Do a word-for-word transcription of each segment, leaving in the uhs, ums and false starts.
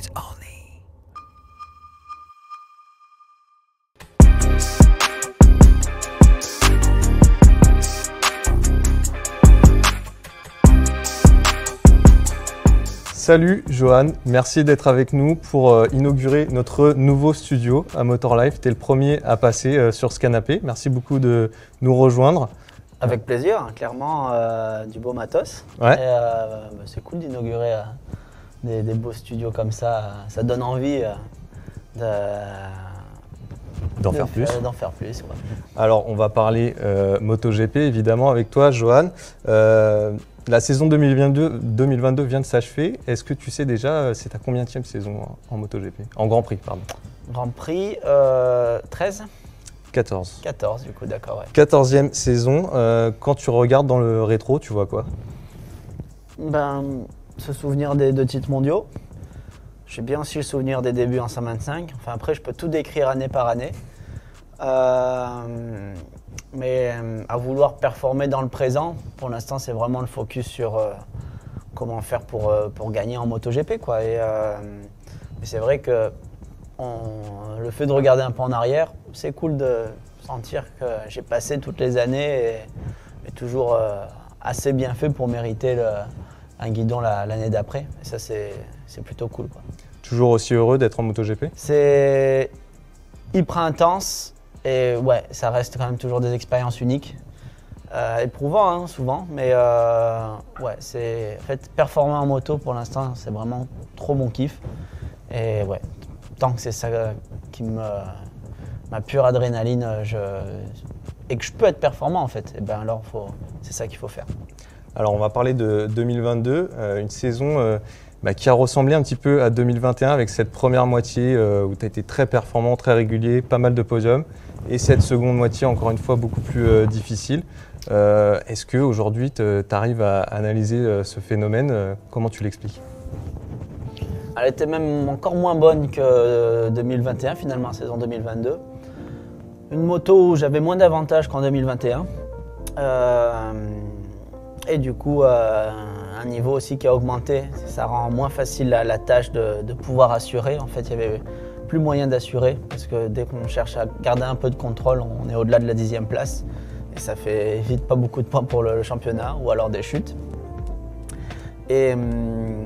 Streets only. Salut Johan, merci d'être avec nous pour euh, inaugurer notre nouveau studio à Motorlife. Tu es le premier à passer euh, sur ce canapé. Merci beaucoup de nous rejoindre. Avec plaisir, hein, clairement euh, du beau matos. Ouais. Euh, bah, c'est cool d'inaugurer euh, des, des beaux studios comme ça. Ça donne envie euh, de, D'en de faire plus. D'en faire plus. Quoi. Alors on va parler euh, MotoGP évidemment avec toi Johan. Euh, la saison deux mille vingt-deux, deux mille vingt-deux vient de s'achever. Est-ce que tu sais déjà c'est ta combienième saison en, en MotoGP? En Grand Prix, pardon. Grand Prix euh, treize quatorze. quatorze du coup, d'accord. Ouais. quatorzième saison. Euh, quand tu regardes dans le rétro, tu vois quoi? Ben, se souvenir des deux titres mondiaux. J'ai bien aussi le souvenir des débuts en cent vingt-cinq. Enfin, après, je peux tout décrire année par année. Euh, mais euh, à vouloir performer dans le présent, pour l'instant, c'est vraiment le focus sur euh, comment faire pour, euh, pour gagner en MotoGP, quoi. Et, euh, et c'est vrai que on, le fait de regarder un peu en arrière, c'est cool de sentir que j'ai passé toutes les années et, et toujours euh, assez bien fait pour mériter le, un guidon la, l'année d'après. Et ça, c'est, c'est plutôt cool, quoi. Toujours aussi heureux d'être en MotoGP? C'est hyper intense et ouais, ça reste quand même toujours des expériences uniques. Euh, éprouvant hein, souvent, mais euh, ouais, c'est en fait performer en moto pour l'instant, c'est vraiment trop bon kiff. Et ouais, tant que c'est ça qui me ma pure adrénaline, je, et que je peux être performant en fait, et ben alors faut, c'est ça qu'il faut faire. Alors on va parler de deux mille vingt-deux, euh, une saison euh, bah, qui a ressemblé un petit peu à deux mille vingt et un avec cette première moitié euh, où tu as été très performant, très régulier, pas mal de podiums, et cette seconde moitié encore une fois beaucoup plus euh, difficile. Euh, est-ce qu'aujourd'hui tu arrives à analyser euh, ce phénomène? euh, Comment tu l'expliques? Elle était même encore moins bonne que deux mille vingt et un finalement, saison deux mille vingt-deux. Une moto où j'avais moins d'avantages qu'en deux mille vingt et un. Euh, et du coup, euh, un niveau aussi qui a augmenté. Ça rend moins facile la, la tâche de, de pouvoir assurer. En fait, il n'y avait plus moyen d'assurer parce que dès qu'on cherche à garder un peu de contrôle, on est au-delà de la dixième place. Et ça fait vite pas beaucoup de points pour le, le championnat ou alors des chutes. Et hum,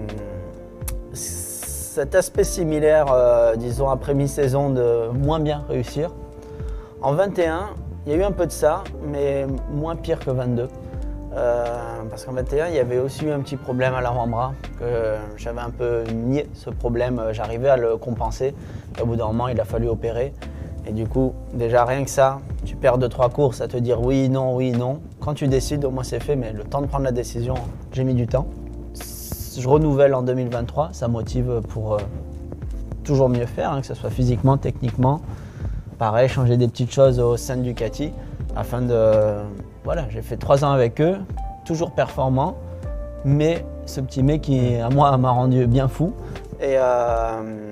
cet aspect similaire, euh, disons après mi-saison, de moins bien réussir. En vingt et un, il y a eu un peu de ça, mais moins pire que vingt-deux. Euh, parce qu'en vingt et un, il y avait aussi eu un petit problème à l'avant-bras, que j'avais un peu nié ce problème, j'arrivais à le compenser. Et au bout d'un moment, il a fallu opérer. Et du coup, déjà rien que ça, tu perds deux, trois courses à te dire oui, non, oui, non. Quand tu décides, au moins c'est fait, mais le temps de prendre la décision, j'ai mis du temps. Je renouvelle en deux mille vingt-trois, ça motive pour euh, toujours mieux faire, hein, que ce soit physiquement, techniquement. Pareil, changer des petites choses au sein de Ducati afin de... Voilà, j'ai fait trois ans avec eux, toujours performant, mais ce petit mec qui, à moi, m'a rendu bien fou. Et, euh,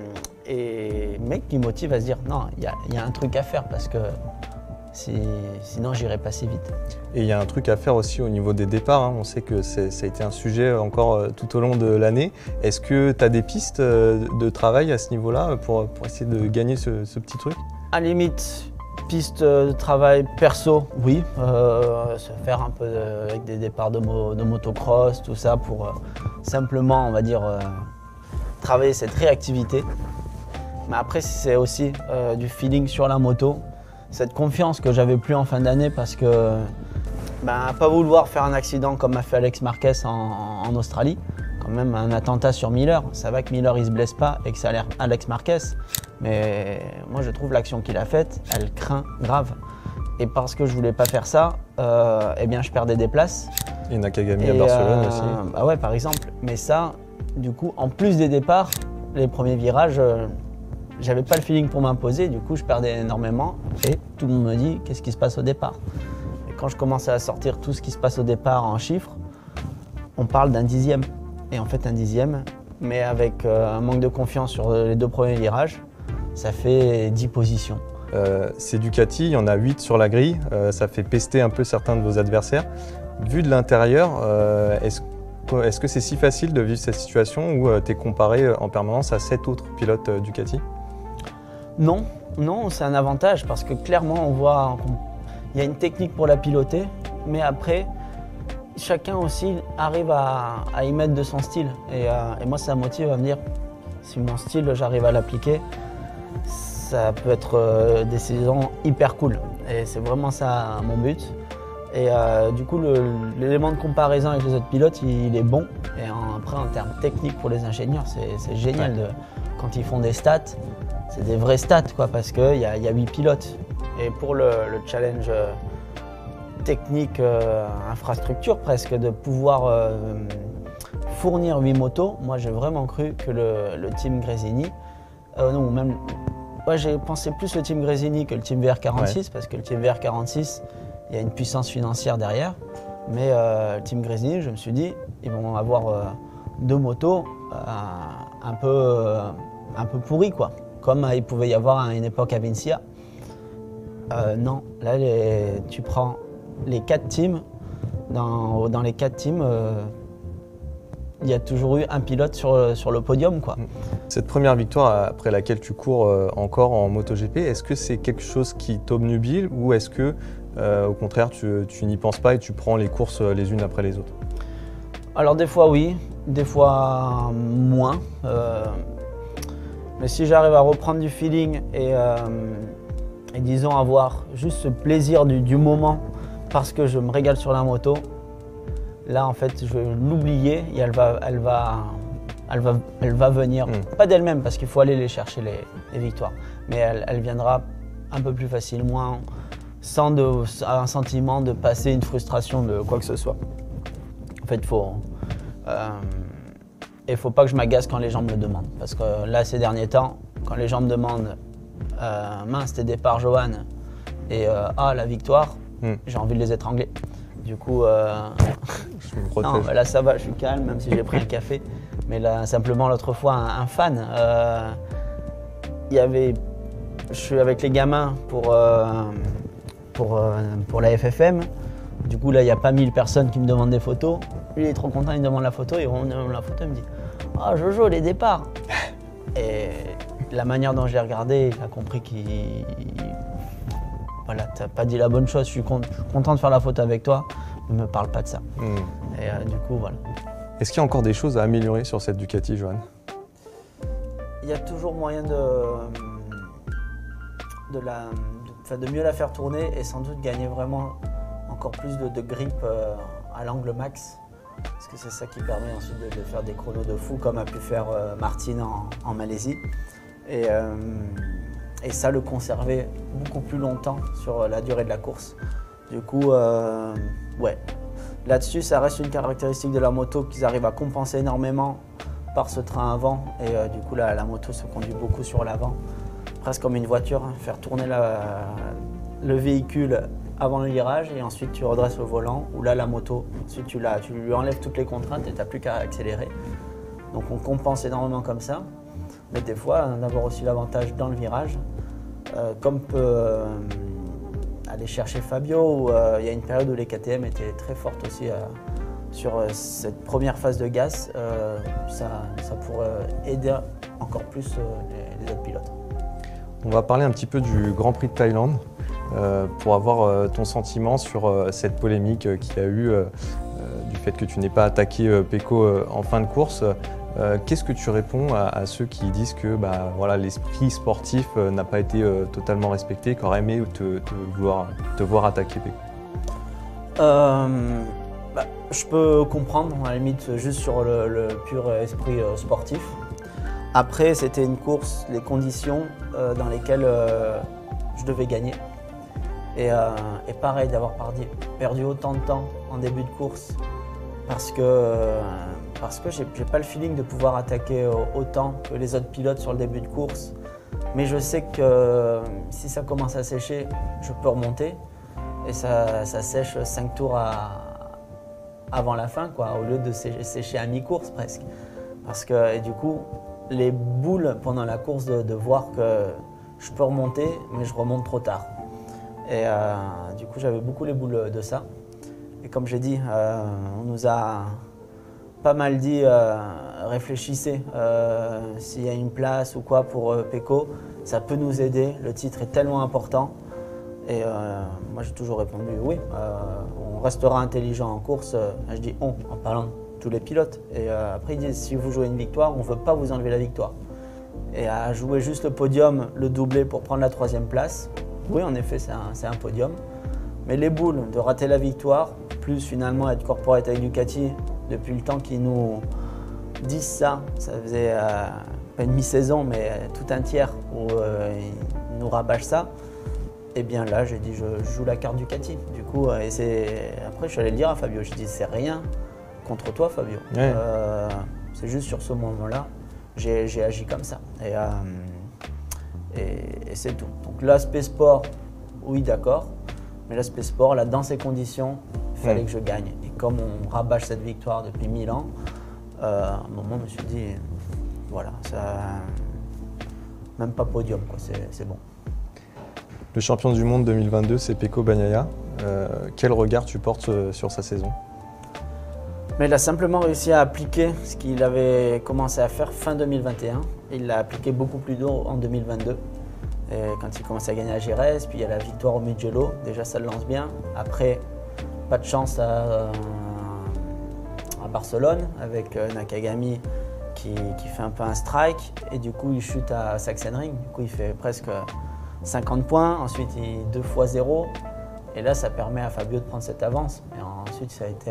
et mec qui motive à se dire non, il y, y a un truc à faire parce que si, sinon j'irai pas si vite. Et il y a un truc à faire aussi au niveau des départs, hein. On sait que ça a été un sujet encore euh, tout au long de l'année. Est-ce que tu as des pistes euh, de travail à ce niveau-là pour, pour essayer de gagner ce, ce petit truc? À la limite, piste de travail perso, oui. Euh, se faire un peu de, avec des départs de, mo, de motocross, tout ça, pour euh, simplement, on va dire, euh, travailler cette réactivité. Mais après, c'est aussi euh, du feeling sur la moto. Cette confiance que j'avais plus en fin d'année parce que ben, pas vouloir faire un accident comme a fait Alex Marquez en, en Australie, quand même un attentat sur Miller. Ça va que Miller il se blesse pas et que ça a l'air Alex Marquez, mais moi je trouve l'action qu'il a faite, elle craint grave. Et parce que je voulais pas faire ça, euh, eh bien je perdais des places. Et Nakagami à Barcelone euh, aussi. Bah ouais, par exemple. Mais ça, du coup, en plus des départs, les premiers virages, euh, j'avais pas le feeling pour m'imposer, du coup je perdais énormément et tout le monde me dit qu'est-ce qui se passe au départ. Et quand je commençais à sortir tout ce qui se passe au départ en chiffres, on parle d'un dixième. Et en fait un dixième, mais avec euh, un manque de confiance sur les deux premiers virages, ça fait dix positions. Euh, c'est Ducati, il y en a huit sur la grille, euh, ça fait pester un peu certains de vos adversaires. Vu de l'intérieur, euh, est-ce Est-ce que c'est si facile de vivre cette situation où tu es comparé en permanence à sept autres pilotes Ducati? Non, non, c'est un avantage parce que clairement on voit qu'il y a une technique pour la piloter, mais après chacun aussi arrive à, à y mettre de son style. Et, euh, et moi ça me motive à me dire, si mon style j'arrive à l'appliquer, ça peut être euh, des saisons hyper cool. Et c'est vraiment ça mon but. Et euh, du coup, l'élément de comparaison avec les autres pilotes, il, il est bon. Et en, après, en termes techniques pour les ingénieurs, c'est génial. De, quand ils font des stats, c'est des vrais stats, quoi, parce qu'il y a, y a huit pilotes. Et pour le, le challenge euh, technique, euh, infrastructure presque, de pouvoir euh, fournir huit motos, moi j'ai vraiment cru que le, le team Gresini, euh, non, même, ouais, j'ai pensé plus au team Gresini que le team V R quarante-six, ouais. Parce que le team V R quarante-six, il y a une puissance financière derrière, mais euh, le team Gresini, je me suis dit, ils vont avoir euh, deux motos euh, un, peu, euh, un peu pourries, quoi. Comme euh, il pouvait y avoir à une époque à Vincia. Euh, non, là, les, tu prends les quatre teams, dans, dans les quatre teams, euh, il y a toujours eu un pilote sur, sur le podium, quoi. Cette première victoire après laquelle tu cours euh, encore en MotoGP, est-ce que c'est quelque chose qui t'obnubile ou est-ce que Euh, au contraire, tu, tu n'y penses pas et tu prends les courses les unes après les autres? Alors des fois oui, des fois moins. Euh, mais si j'arrive à reprendre du feeling et, euh, et disons avoir juste ce plaisir du, du moment parce que je me régale sur la moto, là en fait je vais l'oublier et elle va, elle va, elle va, elle va venir, mmh. Pas d'elle-même parce qu'il faut aller les chercher les, les victoires, mais elle, elle viendra un peu plus facilement. Sans de, un sentiment de passer une frustration de quoi que ce soit. En fait, il faut, euh, il faut pas que je m'agace quand les gens me le demandent. Parce que là, ces derniers temps, quand les gens me demandent euh, « mince, tes départs, Johan » et euh, « ah, la victoire mm. », j'ai envie de les étrangler. Du coup, euh, je me protège. Non, là ça va, je suis calme, même si j'ai pris un café. Mais là, simplement, l'autre fois, un, un fan, euh, il y avait, je suis avec les gamins pour... Euh, Pour, euh, pour la F F M. Du coup, là, il n'y a pas mille personnes qui me demandent des photos. Lui, il est trop content, il me demande la photo. Et on me demande la photo, il me dit « Ah, oh, Jojo, les départs !» Et la manière dont j'ai regardé, il a compris qu'il... Voilà, t'as pas dit la bonne chose. Je suis, con... je suis content de faire la photo avec toi. Ne me parle pas de ça. Mmh. Et euh, du coup, voilà. Est-ce qu'il y a encore des choses à améliorer sur cette Ducati, Johan? Il y a toujours moyen de, de la... Enfin, de mieux la faire tourner et sans doute gagner vraiment encore plus de, de grip euh, à l'angle max. Parce que c'est ça qui permet ensuite de, de faire des chronos de fou comme a pu faire euh, Martin en, en Malaisie. Et, euh, et ça, le conserver beaucoup plus longtemps sur la durée de la course. Du coup, euh, ouais. Là-dessus, ça reste une caractéristique de la moto qu'ils arrivent à compenser énormément par ce train avant. Et euh, du coup, la, la moto se conduit beaucoup sur l'avant. Presque comme une voiture, hein, faire tourner la, le véhicule avant le virage et ensuite tu redresses le volant, ou là la moto, ensuite tu, la, tu lui enlèves toutes les contraintes et tu n'as plus qu'à accélérer. Donc on compense énormément comme ça, mais des fois d'avoir aussi l'avantage dans le virage, euh, comme peut euh, aller chercher Fabio, où euh, il y a une période où les K T M étaient très fortes aussi euh, sur euh, cette première phase de gas, euh, ça, ça pourrait aider encore plus euh, les, les autres pilotes. On va parler un petit peu du Grand Prix de Thaïlande euh, pour avoir euh, ton sentiment sur euh, cette polémique euh, qu'il y a eu euh, euh, du fait que tu n'aies pas attaqué euh, Pecco euh, en fin de course. Euh, Qu'est-ce que tu réponds à, à ceux qui disent que bah, voilà, l'esprit sportif euh, n'a pas été euh, totalement respecté, qu'aurait aimé te, te, vouloir, te voir attaquer Pecco? euh, bah, Je peux comprendre, à la limite, juste sur le, le pur esprit euh, sportif. Après, c'était une course, les conditions euh, dans lesquelles euh, je devais gagner. Et, euh, et pareil, d'avoir perdu autant de temps en début de course parce que, euh, parce que j'ai pas le feeling de pouvoir attaquer autant que les autres pilotes sur le début de course. Mais je sais que euh, si ça commence à sécher, je peux remonter. Et ça, ça sèche cinq tours à, avant la fin, quoi, au lieu de sécher, sécher à mi-course presque. Parce que, et du coup, les boules pendant la course de, de voir que je peux remonter, mais je remonte trop tard. Et euh, du coup, j'avais beaucoup les boules de ça. Et comme j'ai dit, euh, on nous a pas mal dit euh, réfléchissez, euh, s'il y a une place ou quoi pour euh, Pecco, ça peut nous aider, le titre est tellement important. Et euh, moi j'ai toujours répondu oui, euh, on restera intelligent en course, euh, je dis on en parlant de tous les pilotes. Et euh, après ils disent si vous jouez une victoire, on ne veut pas vous enlever la victoire. Et à jouer juste le podium, le doublé pour prendre la troisième place, oui en effet c'est un, un podium. Mais les boules de rater la victoire, plus finalement être corporate avec Ducati, depuis le temps qu'ils nous disent ça, ça faisait euh, pas une mi-saison mais tout un tiers où euh, ils nous rabâchent ça. Et bien là, j'ai dit, je, je joue la carte Ducati. Du coup, et c'est après, je suis allé le dire à Fabio. Je dis, c'est rien contre toi, Fabio. Ouais. Euh, c'est juste sur ce moment-là, j'ai agi comme ça. Et, euh, et, et c'est tout. Donc l'aspect sport, oui, d'accord. Mais l'aspect sport, là, dans ces conditions, il fallait mmh. que je gagne. Et comme on rabâche cette victoire depuis mille ans, euh, à un moment, je me suis dit, voilà, ça, même pas podium, quoi. C'est bon. Le champion du monde deux mille vingt-deux, c'est Pecco Bagnaia. Euh, quel regard tu portes euh, sur sa saison? Mais il a simplement réussi à appliquer ce qu'il avait commencé à faire fin deux mille vingt et un. Il l'a appliqué beaucoup plus tôt en deux mille vingt-deux. Et quand il commence à gagner à Jerez, puis il y a la victoire au Mugello, déjà ça le lance bien. Après, pas de chance à, à Barcelone avec Nakagami qui, qui fait un peu un strike. Et du coup, il chute à Sachsenring. Du coup, il fait presque cinquante points, ensuite il deux fois zéro, et là ça permet à Fabio de prendre cette avance. Et ensuite ça a été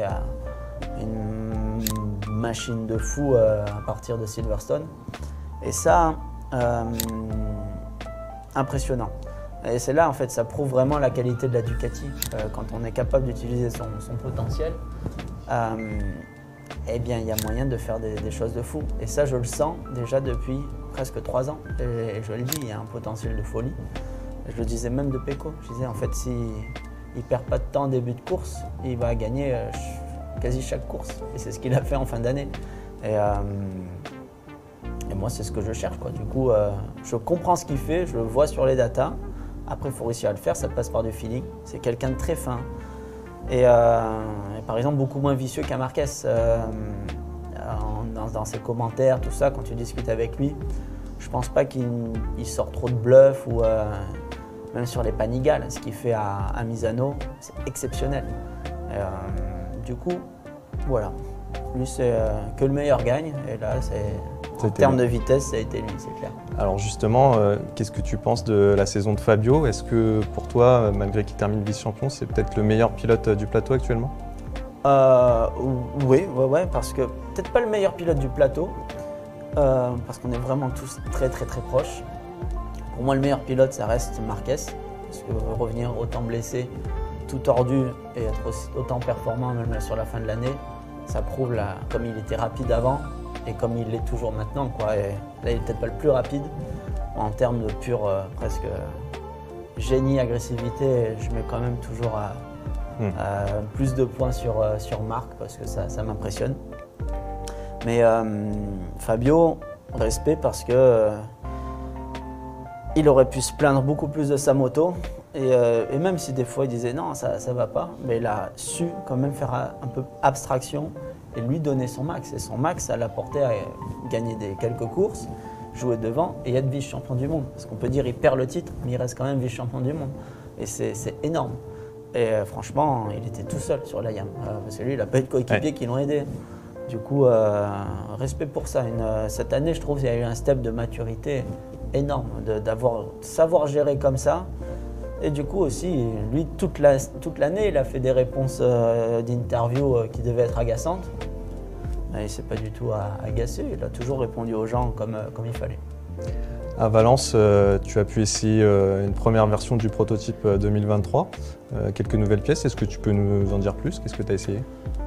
une machine de fou à partir de Silverstone. Et ça, euh, impressionnant. Et c'est là en fait, ça prouve vraiment la qualité de la Ducati. Euh, quand on est capable d'utiliser son, son potentiel, euh, eh bien il y a moyen de faire des, des choses de fou. Et ça je le sens déjà depuis presque trois ans. Et je le dis, il y a un potentiel de folie. Je le disais même de Pecco. Je disais en fait, s'il ne perd pas de temps en début de course, il va gagner euh, quasi chaque course. Et c'est ce qu'il a fait en fin d'année. Et, euh, et moi, c'est ce que je cherche, quoi. Du coup, euh, je comprends ce qu'il fait, je le vois sur les datas. Après, il faut réussir à le faire, ça passe par du feeling. C'est quelqu'un de très fin. Et, euh, et par exemple, beaucoup moins vicieux qu'un Marquez. Euh, Dans, dans ses commentaires, tout ça, quand tu discutes avec lui, je pense pas qu'il sort trop de bluff ou euh, même sur les Panigales, ce qu'il fait à, à Misano, c'est exceptionnel. Et, euh, du coup, voilà, lui c'est euh, que le meilleur gagne et là c'est en termes de vitesse, ça a été lui, c'est clair. Alors justement, euh, qu'est-ce que tu penses de la saison de Fabio? Est-ce que pour toi, malgré qu'il termine vice-champion, c'est peut-être le meilleur pilote du plateau actuellement? Euh, oui, ouais, ouais, parce que peut-être pas le meilleur pilote du plateau, euh, parce qu'on est vraiment tous très très très proches. Pour moi, le meilleur pilote, ça reste Marquez, parce que revenir autant blessé, tout tordu et être aussi, autant performant même là, sur la fin de l'année, ça prouve là, comme il était rapide avant et comme il l'est toujours maintenant, quoi. Et là, il n'est peut-être pas le plus rapide en termes de pur euh, presque génie, agressivité. Je mets quand même toujours à Mmh. Euh, plus de points sur, euh, sur Marc parce que ça, ça m'impressionne. Mais euh, Fabio, respect parce que euh, il aurait pu se plaindre beaucoup plus de sa moto et, euh, et même si des fois il disait non ça ça va pas, mais il a su quand même faire un peu abstraction et lui donner son max. Et son max, ça l'a porté à gagner des quelques courses, jouer devant et être vice-champion du monde. Parce qu'on peut dire il perd le titre, mais il reste quand même vice-champion du monde. Et c'est énorme. Et euh, franchement, il était tout seul sur la Yam. Euh, parce que lui, il n'a pas eu de coéquipiers ouais. qui l'ont aidé. Du coup, euh, respect pour ça. Une, euh, cette année, je trouve qu'il y a eu un step de maturité énorme, d'avoir savoir gérer comme ça. Et du coup aussi, lui, toute l'année, la, toute il a fait des réponses euh, d'interview euh, qui devaient être agaçantes. Mais il ne s'est pas du tout agacé. Il a toujours répondu aux gens comme, euh, comme il fallait. À Valence, euh, tu as pu essayer euh, une première version du prototype euh, deux mille vingt-trois. Euh, quelques nouvelles pièces, est-ce que tu peux nous en dire plus? Qu'est-ce que tu as essayé?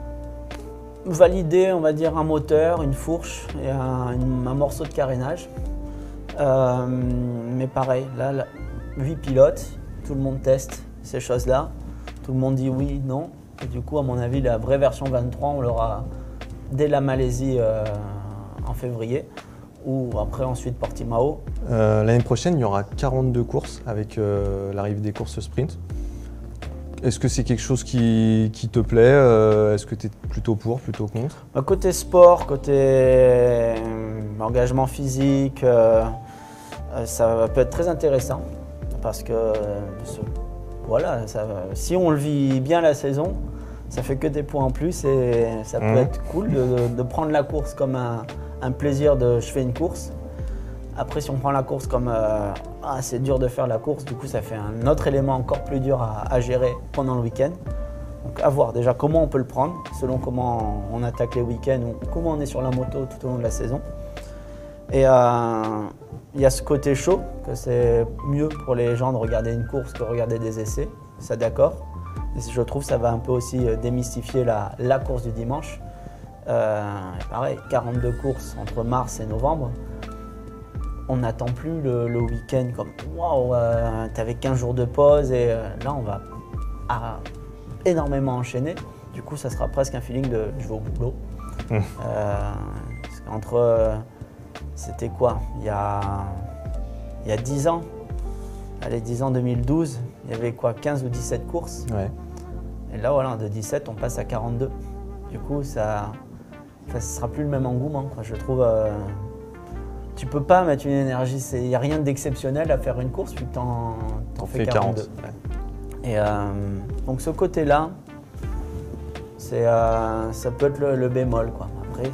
Valider, on va dire, un moteur, une fourche et un, une, un morceau de carénage. Euh, mais pareil, là, là, huit pilotes, tout le monde teste ces choses-là. Tout le monde dit oui, non. Et du coup, à mon avis, la vraie version vingt-trois, on l'aura dès la Malaisie euh, en février. Ou après ensuite Portimao. Euh, L'année prochaine, il y aura quarante-deux courses avec euh, l'arrivée des courses sprint. Est-ce que c'est quelque chose qui, qui te plaît euh, Est-ce que tu es plutôt pour, plutôt contre? Bah, côté sport, côté euh, engagement physique, euh, euh, ça peut être très intéressant parce que euh, ce, voilà, ça, si on le vit bien la saison, ça fait que des points en plus et ça peut mmh. être cool de, de prendre la course comme un, un plaisir de je fais une course. Après, si on prend la course comme euh, ah, c'est dur de faire la course, du coup, ça fait un autre élément encore plus dur à, à gérer pendant le week-end. Donc, à voir déjà comment on peut le prendre, selon comment on attaque les week-ends ou comment on est sur la moto tout au long de la saison. Et il euh, y a ce côté chaud, que c'est mieux pour les gens de regarder une course que de regarder des essais, ça d'accord. Et je trouve que ça va un peu aussi démystifier la, la course du dimanche. Euh, pareil, quarante-deux courses entre mars et novembre. On n'attend plus le, le week-end comme waouh, euh, t'avais quinze jours de pause et euh, là on va à, énormément enchaîner. Du coup, ça sera presque un feeling de je vais au boulot. Mmh. Euh, parce qu'entre, euh, c'était quoi il y, a, il y a dix ans, allez, dix ans, deux mille douze, il y avait quoi, quinze ou dix-sept courses. Ouais. Et là, voilà, de dix-sept, on passe à quarante-deux. Du coup, ça ne sera plus le même engouement, quoi, je trouve. Euh, Tu peux pas mettre une énergie, il n'y a rien d'exceptionnel à faire une course vu que tu en fais quarante-deux. quarante. Ouais. Et euh, donc ce côté-là, euh, ça peut être le, le bémol, quoi. Après,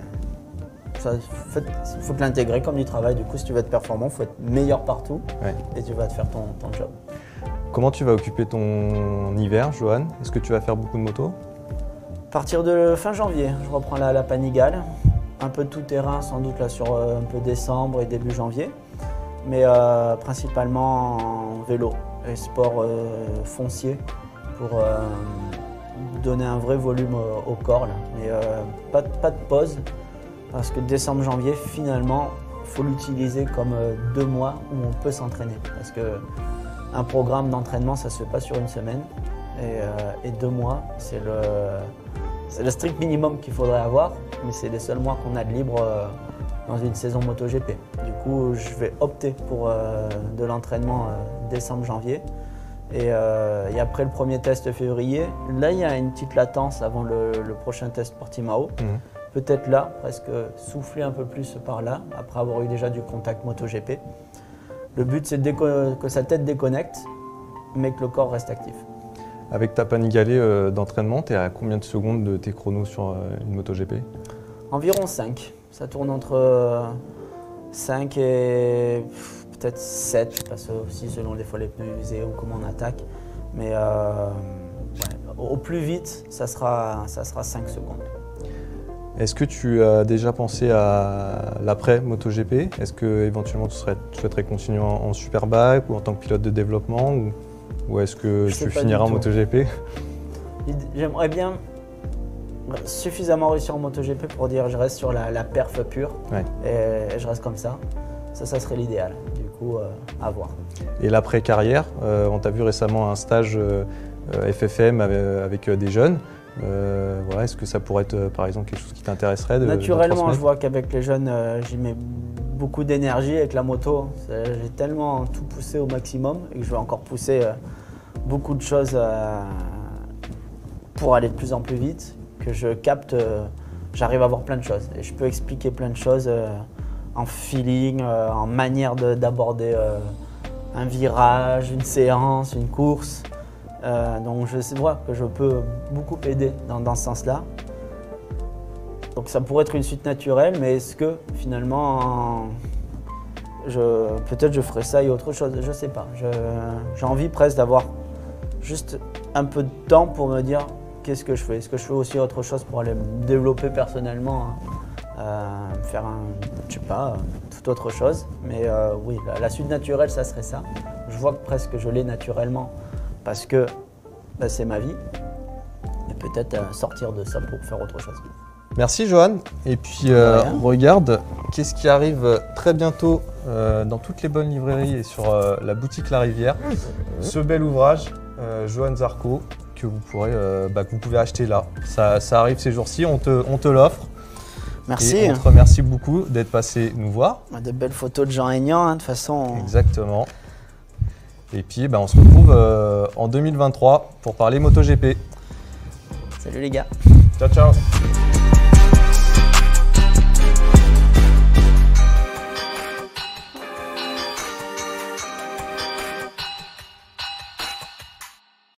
il faut te l'intégrer comme du travail. Du coup, si tu veux être performant, il faut être meilleur partout ouais. et tu vas te faire ton, ton job. Comment tu vas occuper ton hiver, Johan? Est-ce que tu vas faire beaucoup de motos? À partir de fin janvier, je reprends la, la Panigale. Un peu de tout terrain sans doute là sur euh, un peu décembre et début janvier, mais euh, principalement en vélo et sport euh, foncier pour euh, donner un vrai volume au, au corps là. Mais euh, pas, pas de pause parce que décembre-janvier finalement il faut l'utiliser comme euh, deux mois où on peut s'entraîner parce que un programme d'entraînement ça se fait pas sur une semaine et, euh, et deux mois c'est le C'est le strict minimum qu'il faudrait avoir, mais c'est les seuls mois qu'on a de libre euh, dans une saison MotoGP. Du coup, je vais opter pour euh, de l'entraînement euh, décembre-janvier. Et, euh, et après le premier test février, là, il y a une petite latence avant le, le prochain test Portimao. Mmh. Peut-être là, presque souffler un peu plus par là, après avoir eu déjà du contact MotoGP. Le but, c'est que sa tête déconnecte, mais que le corps reste actif. Avec ta Panigale euh, d'entraînement, tu es à combien de secondes de tes chronos sur euh, une MotoGP? Environ cinq. Ça tourne entre euh, cinq et peut-être sept, parce que aussi selon les fois les pneus usés ou comment on attaque. Mais euh, ouais, au plus vite, ça sera, ça sera cinq secondes. Est-ce que tu as déjà pensé à l'après MotoGP? Est-ce que éventuellement tu, serais, tu souhaiterais continuer en, en Superbike ou en tant que pilote de développement ou... Ou est-ce que je tu finiras en MotoGP? J'aimerais bien suffisamment réussir en MotoGP pour dire je reste sur la, la perf pure ouais. et, et je reste comme ça. Ça, ça serait l'idéal. Du coup, euh, à voir. Et l'après-carrière, euh, on t'a vu récemment un stage euh, F F M avec, avec des jeunes. Euh, voilà, est-ce que ça pourrait être par exemple quelque chose qui t'intéresserait de, Naturellement, de je vois qu'avec les jeunes, euh, j'y mets beaucoup d'énergie avec la moto. J'ai tellement tout poussé au maximum et que je vais encore pousser euh, beaucoup de choses euh, pour aller de plus en plus vite, que je capte, euh, j'arrive à voir plein de choses et je peux expliquer plein de choses euh, en feeling, euh, en manière d'aborder euh, un virage, une séance, une course. Euh, donc je vois que je peux beaucoup aider dans, dans ce sens-là. Donc ça pourrait être une suite naturelle, mais est-ce que finalement, peut-être je ferai ça et autre chose, je ne sais pas. J'ai envie presque d'avoir juste un peu de temps pour me dire qu'est-ce que je fais. Est-ce que je fais aussi autre chose pour aller me développer personnellement, hein, euh, faire un, je sais pas, toute autre chose. Mais euh, oui, la, la suite naturelle, ça serait ça. Je vois que presque je l'ai naturellement parce que bah, c'est ma vie. Et peut-être euh, sortir de ça pour faire autre chose. Merci Johan. Et puis euh, on regarde qu'est-ce qui arrive très bientôt euh, dans toutes les bonnes librairies et sur euh, la boutique La Rivière. Ce bel ouvrage, euh, Johan Zarco, que vous, pourrez, euh, bah, que vous pouvez acheter là. Ça, ça arrive ces jours-ci, on te, on te l'offre. Merci. Et on te remercie beaucoup d'être passé nous voir. De belles photos de Jean Aignan, hein, de toute façon. Exactement. Et puis bah, on se retrouve euh, en deux mille vingt-trois pour parler MotoGP. Salut les gars. Ciao, ciao.